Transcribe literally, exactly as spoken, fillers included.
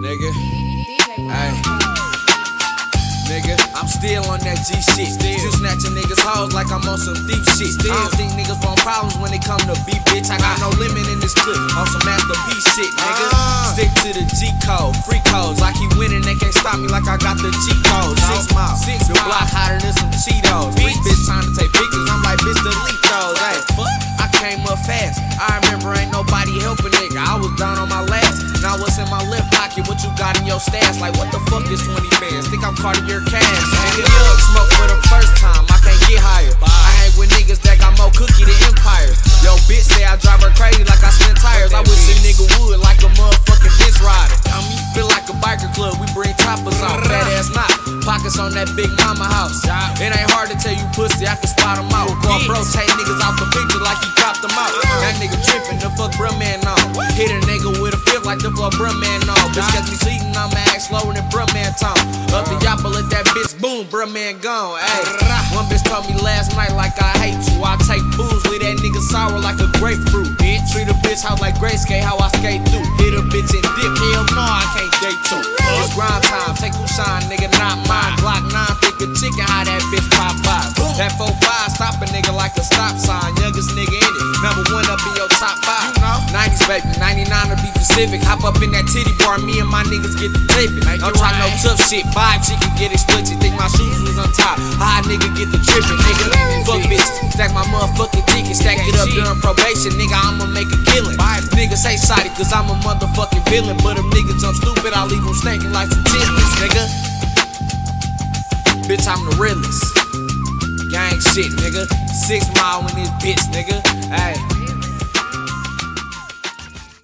nigga. Ay. Nigga, I'm still on that G shit. Still, still snatching niggas' hoes like I'm on some deep shit. Still, I don't think niggas want problems when they come to beat, bitch. I got no limit in this clip on some Master P shit, nigga. Uh. Stick to the G code, free codes. Like he winning, they can't stop me like I got the G code. Six miles, six the block hotter than some Cheetos. Bitch, bitch trying to take pictures, I'm like, bitch, delete those. Hey, I came up fast. I remember ain't nobody helping, nigga. I was down on my last. Now what's in my left pocket? What you got in your stash? Like what the fuck is twenty bands? Think I'm Cartier cash? Nigga, smoke for the first time. I can't get higher. I hang with niggas that got more cookie than Empire. Yo, bitch say I drive her crazy like I spin tires. I wish a nigga would like a motherfucking bitch rider. Feel like a biker club. We bring choppers out. Fat ass knot. Pockets on that big mama house. It ain't hard to tell you pussy. I can spot him out. Call bro, take niggas out the picture like he dropped them out. That nigga tripping. The fuck bruh man on. Hit a nigga with a fifth like the fuck bruh man on. Bitch got me sleeping. I'ma act slower than bruh man tone. Up the yappa, let that bitch boom. Bruh man gone. Ayy. One bitch told me last night like I hate you. I take booze. Leave that nigga sour like a grapefruit. Bitch. Treat a bitch how like gray skate. How I skate through. Hit a bitch and dip. Hell no, I can't date too. It's grind time. Take who shine, nigga, not mine. Glock nine, thick a chicken. How that bitch pop by. That four five stop a nigga like a stop sign. Youngest nigga in it. Number one up in your top five. You know. nineties baby, ninety-nine to be Pacific. Hop up in that titty bar. Me and my niggas get the tipping. Don't try no tough shit. Vibe, she can get it split. You think my shoes was on top? High nigga get the tripping, nigga. Fuck bitch. Stack my motherfucking ticket. Stack it up during probation, nigga. I'ma make a killing. Niggas say shotty cause I'm a motherfucking villain. But them niggas jump stupid, I leave them stinking like some chitlins, nigga. Bitch, I'm the realest. Gang shit, nigga. Six mile in this bitch, nigga. Ayy.